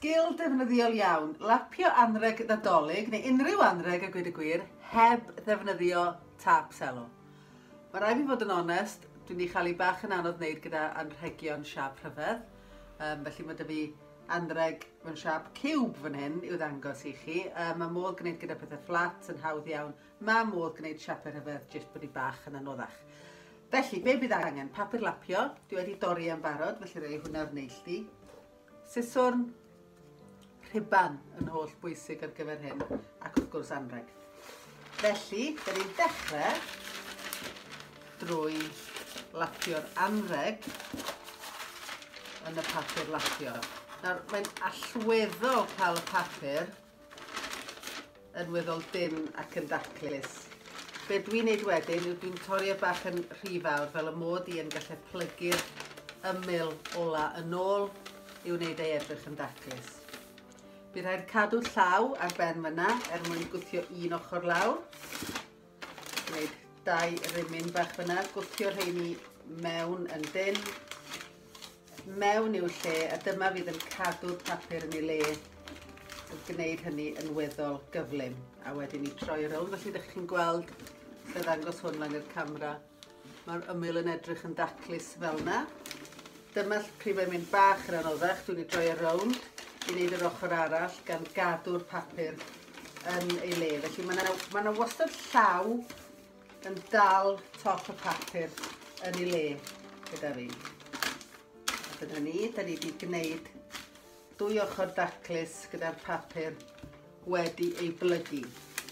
Sgil defnyddiol iawn, lapio anrheg Nadolig, neu unrhyw anrheg a gweud y gwir, heb ddefnyddio tap selo. Mae rhaid fi fod yn onest, dwi'n ei chael ei bach yn anodd wneud gyda anrhegion siap rhyfedd. Felly mae dy fi anrheg mewn siap ciwb fan hyn i'w ddangos i chi. Mae modd gwneud gyda pethau fflat yn hawdd iawn. Mae modd gwneud siapau rhyfedd jyst bod i bach yn anoddach. Felly, be bydd angen? Papur lapio. Dwi wedi dorri yn barod, felly rhoi hwnna ar neilltu. Siswrn rhiban yn holl bwysig ar gyfer hyn, ac wrth gwrs anrheg. Felly, da ni'n dechrau drwy lapio'r anrheg yn y papur lapio. Nawr, mae'n allweddol cael y papur yn weddol dyn ac yn daclus. Be dwi'n neud wedyn yw dwi'n torri bach yn rhy fawr fel y mod i yn gallu plygu'r ymyl ola yn ôl i'w wneud ei edrych yn daclus. Bydd rhaid cadw llaw ar ben fyna mwyn gwthio un ochr lawr. Gwneud 2 rimin bach fyna, gwthio rheini mewn yn dyn, mewn i'w lle, a dyma fydd yn cadw'r papur yn ei le yn gwneud hynny yn weddol gyflym. A wedyn ni troi rownd, felly ydych chi'n gweld lle ddangos hwn lan i'r camera. Mae'r ymyl yn edrych yn daclus fel yna. Dyma pryd mae'n mynd bach yn anoddach, dwi'n ei droi rownd i wneud yr ochr arall gan gadw'r papur yn ei le. Felly mae yna wastad llaw yn dal top y papur yn ei le gyda fi. A dyna ni, da ni wedi gwneud 2 ochr daclus gyda'r papur wedi ei blygu.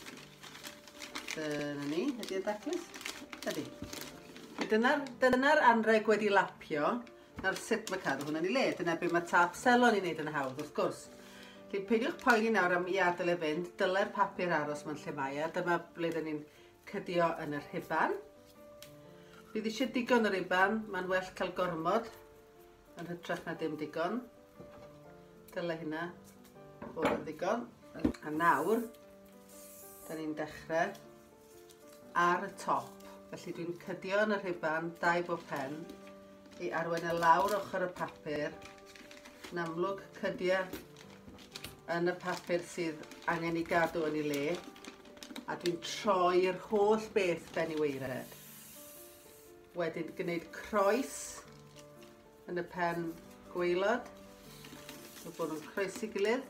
Dyna ni, ydy'n daclus? Ydy. Dyna'r anrheg wedi lapio. Nawr sut mae cadw hwnna'n ei le. Dyna be mae tap selo ni'n neud yn hawdd, wrth gwrs. Felly peidiwch poeni nawr am i adael e fynd, dyle'r papur aros mewn lle mae. Dyma ble dyn ni'n cydio yn yr rhiban. Bydd eisiau digon yr rhiban, mae'n well cael gormod yn hytrach na dim digon. Dyle hynna bod yn ddigon. A nawr, da ni'n dechrau ar y top. Felly dwi'n cydio yn y rhiban 2 bob pen i arwain y lawr ochr y papur. Yn amlwg cydio yn y papur sydd angen i gadw yn ei le. A dwi'n troi'r holl beth ben i weired. Wedyn gwneud croes yn y pen gwaelod. Mae bod nhw'n croesi gilydd.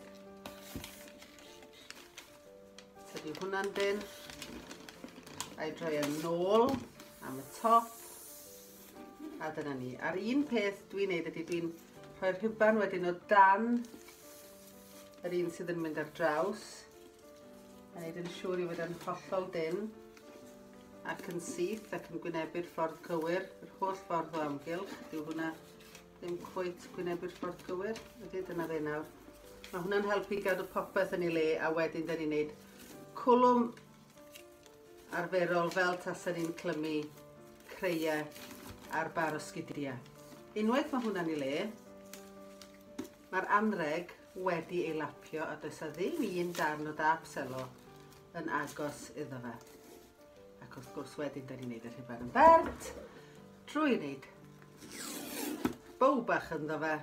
Tydi hwnna'n dyn. A'i droi yn ôl am y top. A dyna ni. A'r un peth dwi'n neud ydy dwi'n rhoi'r rhiban wedyn o dan yr un sydd yn mynd ar draws. A neud yn siŵr i fod yn hollol dyn ac yn syth ac yn gwynebu'r ffordd cywir, yr holl ffordd o amgylch. Dyw hwnna ddim cweit gwynebu'r ffordd cywir. Ydy, dyna fe nawr. Mae hwnna'n helpu gadw popeth yn ei le a wedyn da ni'n neud cwlwm arferol fel tasen ni'n clymu creiau ar bar o sgidia. Unwaith mae hwnna'n ei le, mae'r anrheg wedi ei lapio a does ddim un darn o dap selo yn agos iddo fe. Ac wrth gwrs wedyn da ni'n neud y rhiban yn bert drwy wneud bow bach ynddo fe.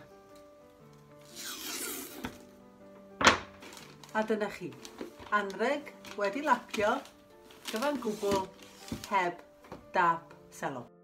A dyna chi, anrheg wedi lapio gyfan gwbl heb dap selo.